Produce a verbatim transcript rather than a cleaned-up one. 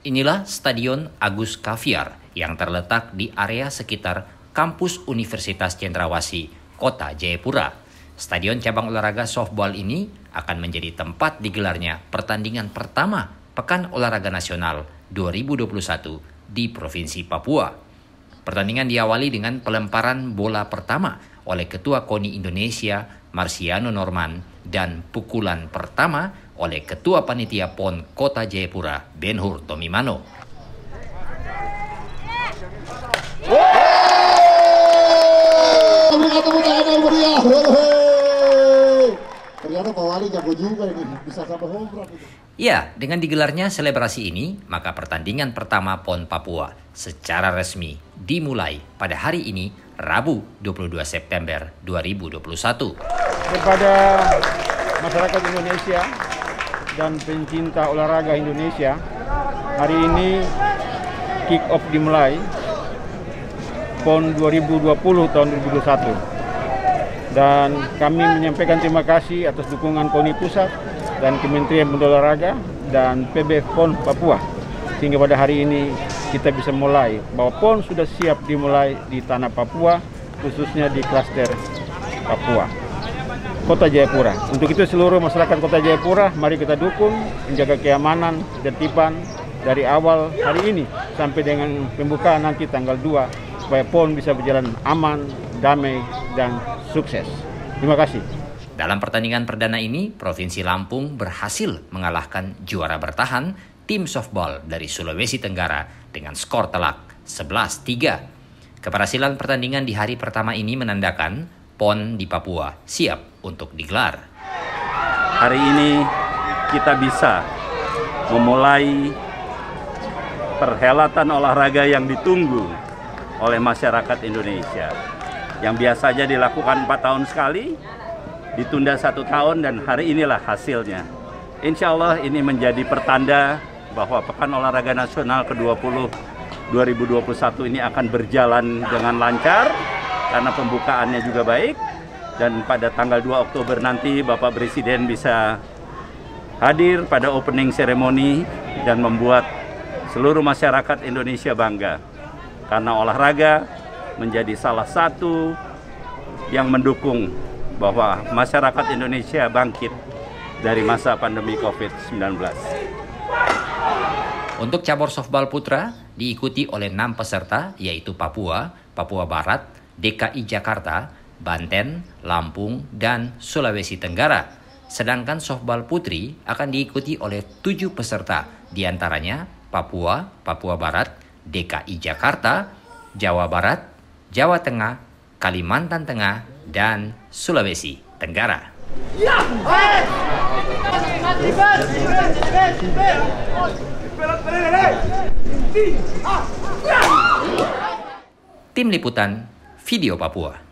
Inilah Stadion Agus Kaviar yang terletak di area sekitar kampus Universitas Cendrawasih, Kota Jayapura. Stadion cabang olahraga softball ini akan menjadi tempat digelarnya pertandingan pertama Pekan Olahraga Nasional dua ribu dua puluh satu di Provinsi Papua. Pertandingan diawali dengan pelemparan bola pertama oleh Ketua KONI Indonesia, Marsiano Norman, dan pukulan pertama oleh Ketua Panitia P O N Kota Jayapura, Ben-Hur Tomimano. Ternyata Pak Wali jago juga ini, bisa sampai home run. Ya, dengan digelarnya selebrasi ini, maka pertandingan pertama P O N Papua secara resmi dimulai pada hari ini, Rabu dua puluh dua September dua ribu dua puluh satu. Kepada masyarakat Indonesia dan pencinta olahraga Indonesia, hari ini kick off dimulai P O N dua ribu dua puluh tahun dua ribu dua puluh satu. Dan kami menyampaikan terima kasih atas dukungan KONI Pusat dan Kementerian Pemuda Olahraga dan P B P O N Papua, sehingga pada hari ini kita bisa mulai bahwa P O N sudah siap dimulai di tanah Papua, khususnya di klaster Papua, Kota Jayapura. Untuk itu seluruh masyarakat Kota Jayapura, mari kita dukung, menjaga keamanan, ketertiban dari awal hari ini sampai dengan pembukaan nanti tanggal dua, supaya P O N bisa berjalan aman, damai, dan sukses. Terima kasih. Dalam pertandingan perdana ini, Provinsi Lampung berhasil mengalahkan juara bertahan tim softball dari Sulawesi Tenggara dengan skor telak sebelas tiga. Keberhasilan pertandingan di hari pertama ini menandakan P O N di Papua siap untuk digelar. Hari ini kita bisa memulai perhelatan olahraga yang ditunggu oleh masyarakat Indonesia, yang biasanya dilakukan empat tahun sekali, ditunda satu tahun, dan hari inilah hasilnya. Insya Allah ini menjadi pertanda bahwa Pekan Olahraga Nasional ke dua puluh dua ribu dua puluh satu ini akan berjalan dengan lancar, karena pembukaannya juga baik, dan pada tanggal dua Oktober nanti Bapak Presiden bisa hadir pada opening ceremony dan membuat seluruh masyarakat Indonesia bangga, karena olahraga menjadi salah satu yang mendukung bahwa masyarakat Indonesia bangkit dari masa pandemi covid sembilan belas. Untuk cabur softball putra diikuti oleh enam peserta, yaitu Papua, Papua Barat, D K I Jakarta, Banten, Lampung, dan Sulawesi Tenggara. Sedangkan softball putri akan diikuti oleh tujuh peserta, diantaranya Papua, Papua Barat, D K I Jakarta, Jawa Barat, Jawa Tengah, Kalimantan Tengah, dan Sulawesi Tenggara. Tim Liputan Video Papua.